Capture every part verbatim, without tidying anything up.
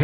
Okay.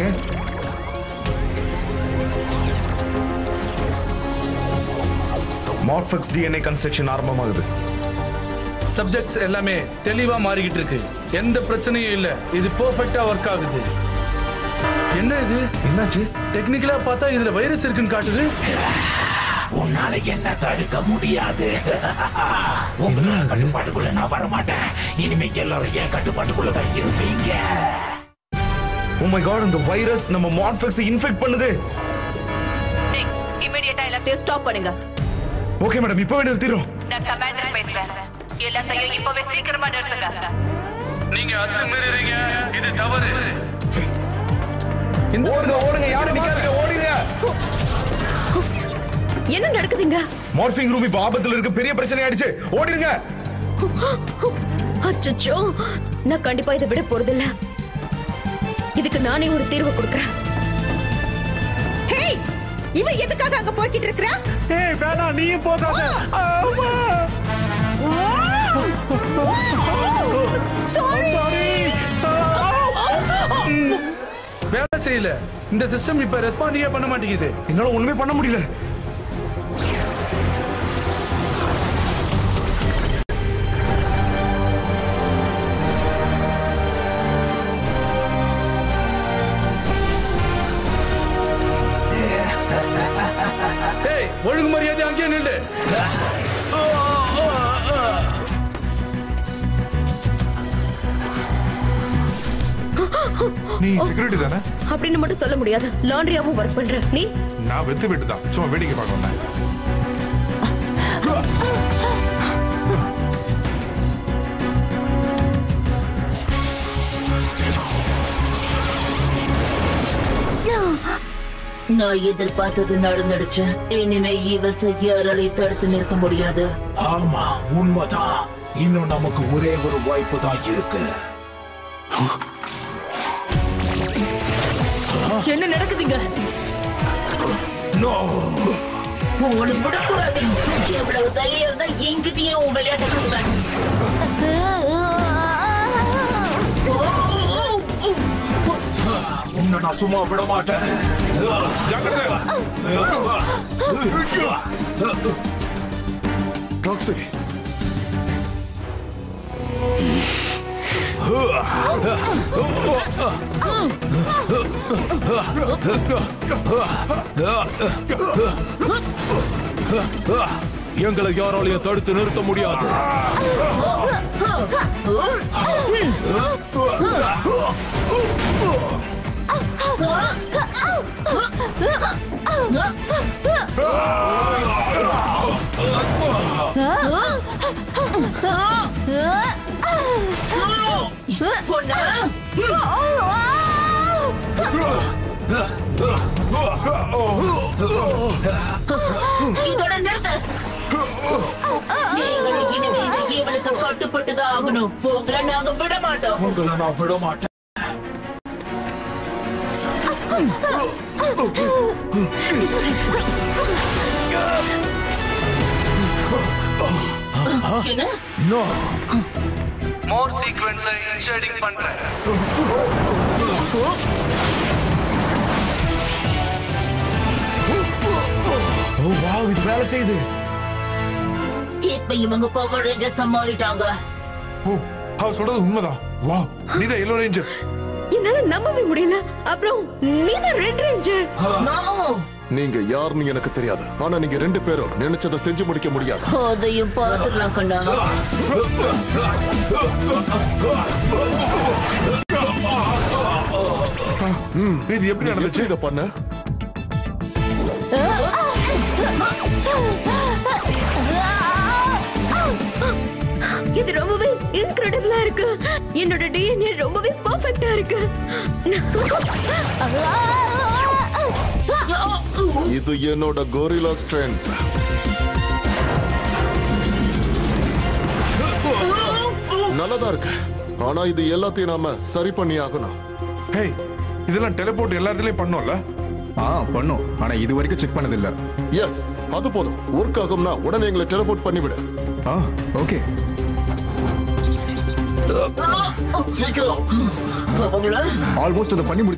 Morphex DNA construction ஆரம்பமாகுது. Subjects எல்லாமே தெளிவா மாறிக்கிட்டு இருக்கு. எந்த பிரச்சனையும் இல்ல. இது பெர்ஃபெக்ட்டா ஒர்க் ஆகுது. என்ன இது? என்னாச்சு? டெக்னிக்கலா பார்த்தா இதுல வைரஸ் இருக்குன்னு காட்டுது. உன்னால என்ன தடுக்க முடியாது. உங்களோட கட்டுப்பாட்டுக்குள்ள நான் வர மாட்டேன். இனிமேல் எல்லாரும் என் கட்டுப்பாட்டுக்குள்ள தான் இருப்பீங்க. Oh my god, இந்த வைரஸ் நம்ம மார்ஃபெக்ஸை இன்ஃபெக்ட் பண்ணுது. டேய், இமிடியேட்டா எல்லாத்தையும் ஸ்டாப் பண்ணுங்க. ஓகே மேடம், இப்பவே நிறுத்திரோம். நான் கமாண்டர் பேசுறேன். எல்லாத்தையும் இப்பவே சீக்கிரமா நிறுத்துங்க. நீங்க அத்துமீறீங்க. இது தவறு. ஓடுங்க ஓடுங்க, யாரும் நிக்காதீங்க, ஓடுங்க. என்ன நடக்குதுங்க? மார்ஃபிங் ரூம் இப்ப ஆபத்துல இருக்கு. பெரிய பிரச்சனை ஆயிடுச்சு. ஓடிடுங்க. அச்சச்சோ, நான் கண்டிப்பா இதை விட போறதில்ல. இதுக்கு நானே ஒரு தீர்வு கொடுக்கறேன். ஹேய், இவ எதுக்காக அங்க போய்கிட்டு இருக்கறா? ஏய் வேணா, நீயும் போகாத. ஆமா. சாரி. வேலை செய்யல. இந்த சிஸ்டம் இப்ப ரெஸ்பாண்டியே பண்ண மாட்டேங்குது. என்னால ஒண்ணுமே பண்ண முடியல. ஒழுங்கு மரியாதை அங்கேயே நில்லு. நீ செக்யூரிட்டி தானே? அப்படின்னு மட்டும் சொல்ல முடியாது. லாண்ட்ரியாவும் ஒர்க் பண்ற. நீ? நான் வெத்து வெட்டு தான். சும்மா வேடிக்கை பார்க்க வந்தேன். நான் எதிர்பார்த்தது நடந்துடுச்சு. இனிமே ஈவல்ஸை யாராலையும் தடுத்து நிறுத்த முடியாது. ஆமா, உண்மைதான். இன்னும் நமக்கு ஒரே ஒரு வாய்ப்பு தான் இருக்கு. என்ன நடக்குதுங்க? நோ, உங்களுக்கு விடக்கூடாது. எவ்வளவு தைரியம் தான் என்கிட்டயே உன் விளையாட்டை கொடுப்பேன். உன்னை நான் சும்மா விட மாட்டேன். ராக்ஸி, எங்களை யாராலையும் தடுத்து நிறுத்த முடியாது. இதோட நிறுத்த. நீங்கள் இனிமே இந்த ஈவலுக்கு கட்டுப்பட்டுதான் ஆகணும். உங்களை நாங்க விட மாட்டோம். உங்களை நான் விட மாட்டேன். என்ன? நோ, மோர் சீக்வென்ஸை இன்ஷேடிங் பண்றேன். ஓ வாவ், இது வேலை செய்யுது. இப்ப இவங்க பவர் ரேஞ்சர்ஸ் மாறிட்டாங்க. ஓ, அவ சொல்றது உண்மைதான். வா, நீதான் எல்லோ ரேஞ்சர். என்னால நம்பவே முடியல. அப்புறம் நீதான் ரெட் ரேஞ்சர். நீங்க யாருன்னு எனக்கு தெரியாது. ஆனா நீங்க ரெண்டு பேரும் நினைச்சதை செஞ்சு முடிக்க முடியாது. அதையும் பார்த்துக்கலாம் கண்ணா. இது எப்படி நடந்துச்சு? இதை பண்ண இது ரொம்பவே இன்கிரெடிபிளா இருக்கு. என்னோட டிஎன்ஏ ரொம்பவே பெர்ஃபெக்ட்டா இருக்கு. இது என்னோட கோரில்லா ஸ்ட்ரென்த். நல்லதா இருக்கு. ஆனா இது எல்லாத்தையும் நாம சரி பண்ணி ஆகணும். ஹேய், இதெல்லாம் டெலிபோர்ட் எல்லா இடத்துலயும் பண்ணோம்ல? ஆ பண்ணோம். ஆனா இது வரைக்கும் செக் பண்ணது இல்ல. எஸ், அது போதும். ஒர்க் ஆகும்னா உடனே எங்களை டெலிபோர்ட் பண்ணிவிடு. ஆ ஓகே. சீக்கிரம். ஆல்மோஸ்ட் அதை பண்ணி முடி